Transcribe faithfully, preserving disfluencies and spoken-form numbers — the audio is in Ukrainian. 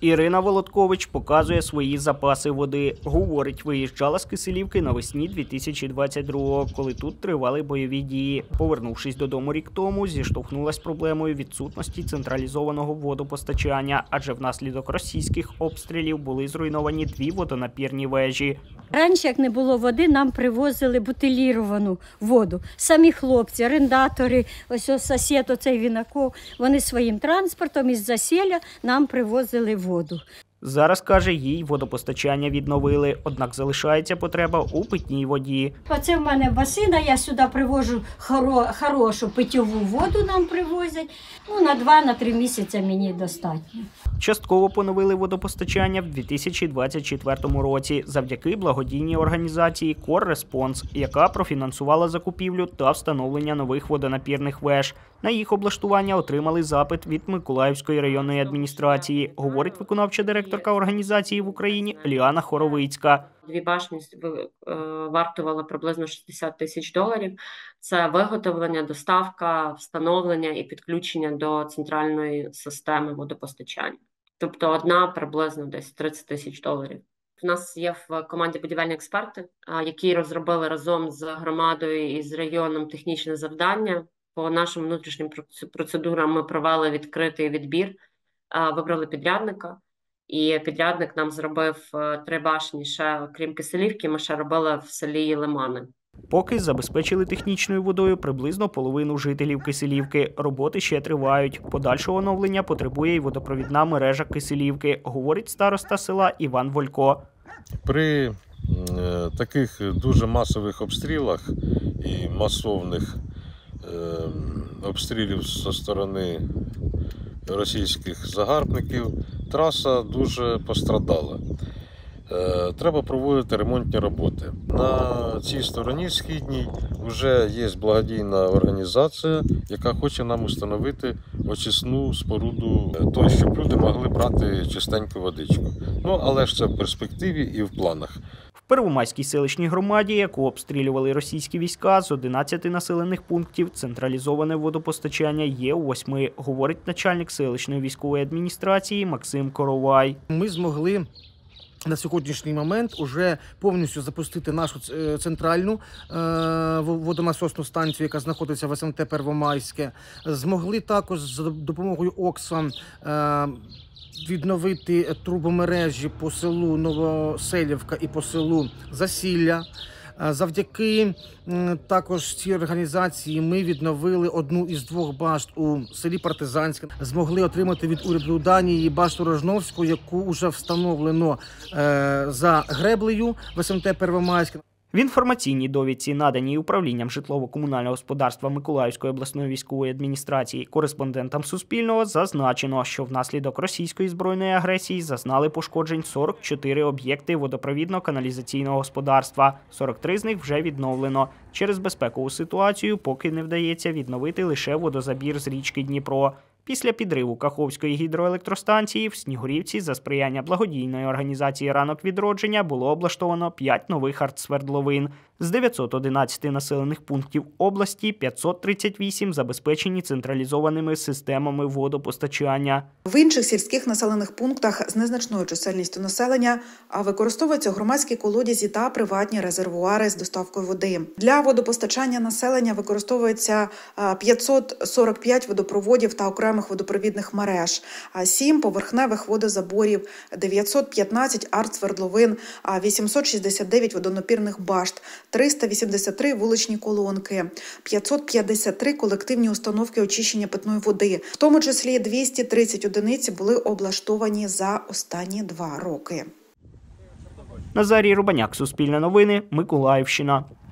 Ірина Володкович показує свої запаси води. Говорить, виїжджала з Киселівки навесні дві тисячі двадцять другого, коли тут тривали бойові дії. Повернувшись додому рік тому, зіштовхнулась з проблемою відсутності централізованого водопостачання, адже внаслідок російських обстрілів були зруйновані дві водонапірні вежі. Раніше, як не було води, нам привозили бутиліровану воду. Самі хлопці, орендатори, ось ось сусід, оцей Вінаков, вони своїм транспортом із Засілля нам привозили воду. Зараз, каже, їй водопостачання відновили, однак залишається потреба у питній воді. Оце в мене басина, я сюди привожу хоро, хорошу питьову воду, нам привозять. Ну, на два-на три місяці мені достатньо. Частково поновили водопостачання в дві тисячі двадцять четвертому році завдяки благодійній організації «Корреспонс», яка профінансувала закупівлю та встановлення нових водонапірних веж. На їх облаштування отримали запит від Миколаївської районної адміністрації, говорить виконавча директорка організації в Україні Ліана Хоровицька. Дві башні вартували приблизно шістдесят тисяч доларів. Це виготовлення, доставка, встановлення і підключення до центральної системи водопостачання. Тобто одна приблизно десь тридцять тисяч доларів. У нас є в команді будівельні експерти, які розробили разом з громадою і з районом технічне завдання. По нашим внутрішнім процедурам ми провели відкритий відбір, вибрали підрядника. І підрядник нам зробив три башні, ще крім Киселівки, ми ще робили в селі Лимани. Поки забезпечили технічною водою приблизно половину жителів Киселівки. Роботи ще тривають. Подальшого оновлення потребує й водопровідна мережа Киселівки, говорить староста села Іван Волько. При е, таких дуже масових обстрілах і масовних е, обстрілів зі сторони російських загарбників траса дуже пострадала. Треба проводити ремонтні роботи. На цій стороні східній вже є благодійна організація, яка хоче нам встановити очисну споруду, то, щоб люди могли брати чистеньку водичку. Ну, але ж це в перспективі і в планах. В Первомайській селищній громаді, яку обстрілювали російські війська, з одинадцяти населених пунктів централізоване водопостачання є у восьми, говорить начальник селищної військової адміністрації Максим Коровай. Ми змогли на сьогоднішній момент уже повністю запустити нашу центральну водонасосну станцію, яка знаходиться в СМТ Первомайське. Змогли також за допомогою Оксам відновити трубомережі по селу Новоселівка і по селу Засілля. Завдяки також цій організації ми відновили одну із двох башт у селі Партизанське. Змогли отримати від уряду Данії башту Рожновську, яку вже встановлено за греблею в СМТ Первомайське. В інформаційній довідці, наданій управлінням житлово-комунального господарства Миколаївської обласної військової адміністрації кореспондентам Суспільного, зазначено, що внаслідок російської збройної агресії зазнали пошкоджень сорок чотири об'єкти водопровідно-каналізаційного господарства. сорок три з них вже відновлено. Через безпекову ситуацію поки не вдається відновити лише водозабір з річки Дніпро. Після підриву Каховської гідроелектростанції в Снігурівці за сприяння благодійної організації «Ранок відродження» було облаштовано п'ять нових артсвердловин. З дев'ятсот одинадцяти населених пунктів області п'ятсот тридцять вісім забезпечені централізованими системами водопостачання. В інших сільських населених пунктах з незначною чисельністю населення використовуються громадські колодязі та приватні резервуари з доставкою води. Для водопостачання населення використовується п'ятсот сорок п'ять водопроводів та окремих водопровідних мереж, сім поверхневих водозаборів, дев'ятсот п'ятнадцять артсвердловин, вісімсот шістдесят дев'ять водонапірних башт, триста вісімдесят три вуличні колонки, п'ятсот п'ятдесят три колективні установки очищення питної води. В тому числі двісті тридцять одиниць були облаштовані за останні два роки. Назарій Рубаняк, Суспільне новини, Миколаївщина.